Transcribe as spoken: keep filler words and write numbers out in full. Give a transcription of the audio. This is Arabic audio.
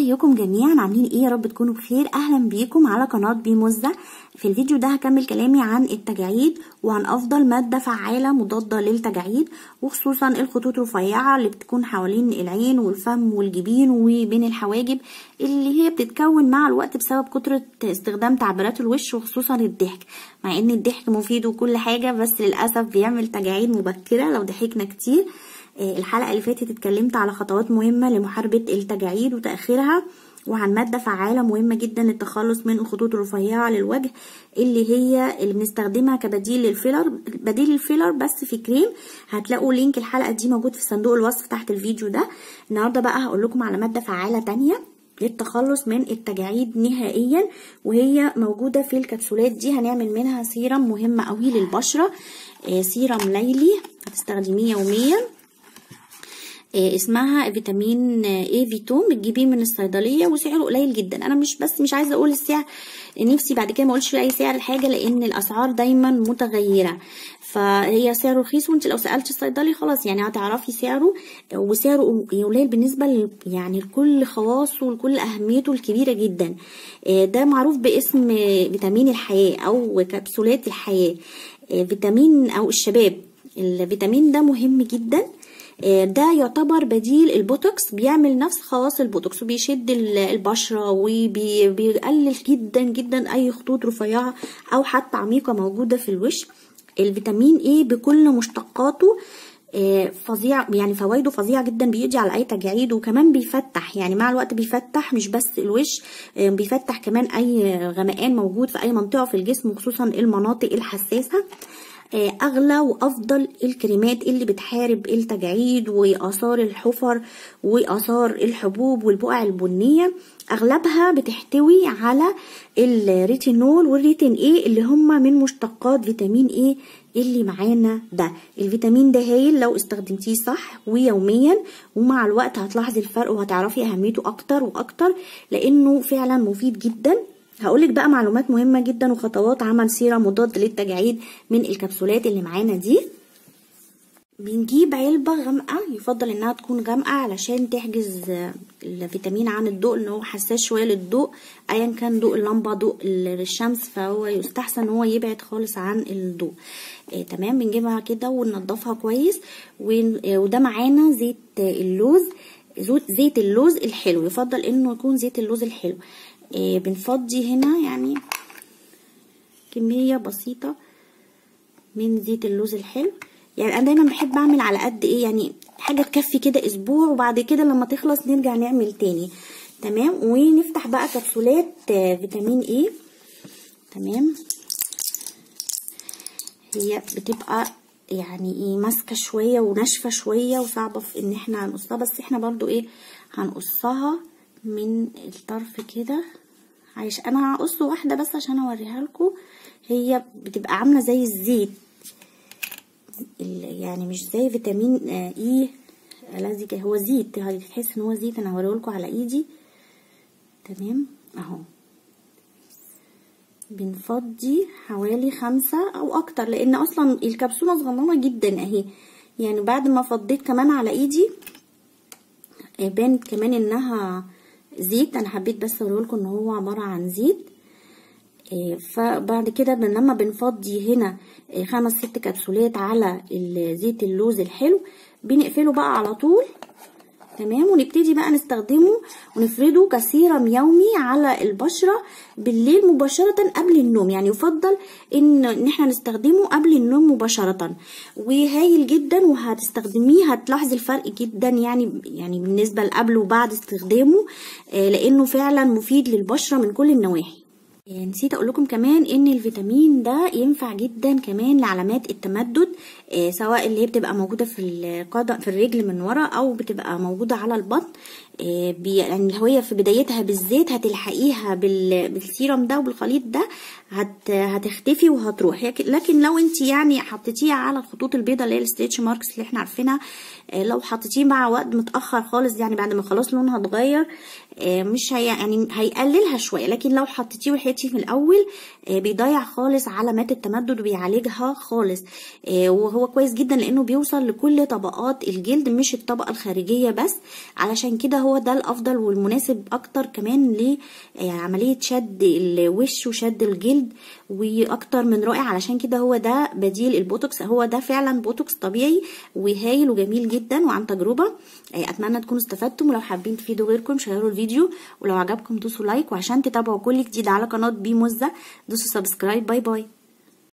ازيكم جميعا، عاملين ايه؟ يا رب تكونوا بخير. اهلا بيكم على قناه بيموزة. في الفيديو ده هكمل كلامي عن التجاعيد وعن افضل ماده فعاله مضاده للتجاعيد، وخصوصا الخطوط الرفيعه اللي بتكون حوالين العين والفم والجبين وبين الحواجب، اللي هي بتتكون مع الوقت بسبب كتره استخدام تعبيرات الوش وخصوصا الضحك. مع ان الضحك مفيد وكل حاجه، بس للاسف بيعمل تجاعيد مبكره لو ضحكنا كتير. الحلقة اللي فاتت اتكلمت على خطوات مهمة لمحاربة التجاعيد وتأخيرها، وعن مادة فعالة مهمة جدا للتخلص من الخطوط الرفيعة للوجه، اللي هي اللي بنستخدمها كبديل للفيلر بديل الفيلر بس في كريم. هتلاقوا لينك الحلقة دي موجود في صندوق الوصف تحت الفيديو ده. النهاردة بقى هقول لكم على مادة فعالة تانية للتخلص من التجاعيد نهائيا، وهي موجودة في الكبسولات دي. هنعمل منها سيرم مهم قوي للبشرة، سيرم ليلي هتستخدميه يوميا. اسمها فيتامين اي فيتوم، بتجيبيه من الصيدليه وسعره قليل جدا. انا مش بس مش عايزه اقول السعر، نفسي بعد كده ما اقولش اي سعر الحاجه، لان الاسعار دايما متغيره، فهي سعره رخيص، وانت لو سالتي الصيدلي خلاص يعني هتعرفي سعره، وسعره قليل بالنسبه ل يعني لكل خواصه ولكل اهميته الكبيره جدا. ده معروف باسم فيتامين الحياه او كبسولات الحياه، فيتامين او الشباب. الفيتامين ده مهم جدا، ده يعتبر بديل البوتوكس، بيعمل نفس خواص البوتوكس وبيشد البشرة وبيقلل جدا جدا اي خطوط رفيعة او حتى عميقة موجودة في الوش. الفيتامين ايه بكل مشتقاته فظيع، يعني فوائده فظيعة جدا، بيقضي على اي تجاعيد، وكمان بيفتح، يعني مع الوقت بيفتح مش بس الوش، بيفتح كمان اي غمقان موجود في اي منطقة في الجسم، وخصوصا المناطق الحساسة. اغلى وافضل الكريمات اللي بتحارب التجاعيد واثار الحفر واثار الحبوب والبقع البنيه، اغلبها بتحتوي على الريتينول والريتين ايه، اللي هما من مشتقات فيتامين ايه اللي معانا ده. الفيتامين ده هايل لو استخدمتيه صح ويوميا، ومع الوقت هتلاحظي الفرق وهتعرفي اهميته اكتر واكتر، لانه فعلا مفيد جدا. هقولك بقى معلومات مهمة جدا وخطوات عمل سيرم مضاد للتجاعيد من الكبسولات اللي معانا دي. بنجيب علبة غامقة، يفضل انها تكون غامقة علشان تحجز الفيتامين عن الضوء، لان هو حساس شوية للضوء، ايا كان ضوء اللمبة ضوء الشمس، فهو يستحسن ان هو يبعد خالص عن الضوء. آه تمام. بنجيبها كده وننضفها كويس، وده معانا زيت اللوز، زيت اللوز الحلو، يفضل انه يكون زيت اللوز الحلو. إيه بنفضي هنا يعني كمية بسيطة من زيت اللوز الحلو. يعني انا دايما بحب اعمل على قد ايه، يعني حاجة تكفي كده اسبوع، وبعد كده لما تخلص نرجع نعمل تاني. تمام. ونفتح بقى كبسولات فيتامين ايه. تمام. هي بتبقى يعني ايه ماسكة شوية وناشفة شوية وصعبة في ان احنا هنقصها، بس احنا برضو ايه هنقصها من الطرف كده. عايش انا هقص واحده بس عشان اوريها لكم. هي بتبقى عامله زي الزيت، يعني مش زي فيتامين اي الذي هو زيت، هتحس ان هو زيت. انا هوريه لكم على ايدي. تمام اهو. بنفضي حوالي خمسة او اكتر، لان اصلا الكبسوله صغننه جدا اهي. يعني بعد ما فضيت كمان على ايدي بانت كمان انها زيت. انا حبيت بس اوريلكم ان هو عباره عن زيت. فبعد كده لما بنفضي هنا خمس ست كبسولات على زيت اللوز الحلو، بنقفله بقى على طول. تمام. ونبتدي بقى نستخدمه ونفرده كسيرم يومي على البشره بالليل مباشره قبل النوم. يعني يفضل ان ان احنا نستخدمه قبل النوم مباشره، وهايل جدا، وهتستخدميه هتلاحظي الفرق جدا، يعني يعني بالنسبه لقبل وبعد استخدامه، لانه فعلا مفيد للبشره من كل النواحي. نسيت اقول لكم كمان ان الفيتامين ده ينفع جدا كمان لعلامات التمدد، آه سواء اللي هي بتبقى موجوده في القدم في الرجل من ورا، او بتبقى موجوده على البطن. آه يعني هي في بدايتها بالذات هتلحقيها بالسيرم ده وبالخليط ده، هت هتختفي وهتروح. لكن لو انت يعني حطيتيه على الخطوط البيضاء اللي هي الستيتش ماركس اللي احنا عارفينها، لو حطيتيه مع وقت متاخر خالص يعني بعد ما خلاص لونها اتغير مش هي يعني هيقللها شويه، لكن لو حطيتيه ولحقتيه في الاول بيضيع خالص علامات التمدد وبيعالجها خالص. وهو كويس جدا لانه بيوصل لكل طبقات الجلد مش الطبقه الخارجيه بس، علشان كده هو ده الافضل والمناسب اكتر كمان لعمليه شد الوش وشد الجلد، واكتر من رائع. علشان كده هو ده بديل البوتوكس، هو ده فعلا بوتوكس طبيعي وهايل وجميل جدا وعن تجربه. اتمنى تكونوا استفدتم، ولو حابين تفيدوا غيركم شيروا الفيديو، ولو عجبكم دوسوا لايك، وعشان تتابعوا كل جديد على قناه بي موزة دوسوا سبسكرايب. باي باي.